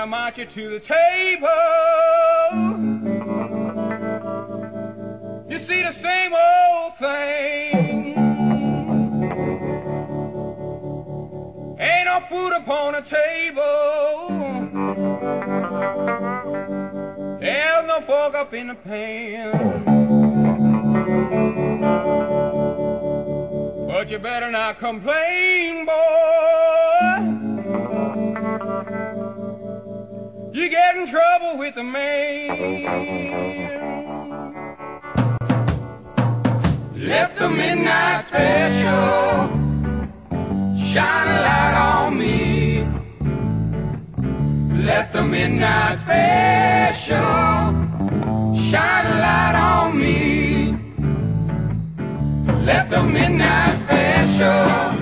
march you to the table. You see the same old thing. Ain't no food upon the table. There's no fork up in the pan. But you better not complain, boy. You get in trouble with the man. Let the midnight special shine a light on me. Let the midnight special shine a light on me. Let the midnight special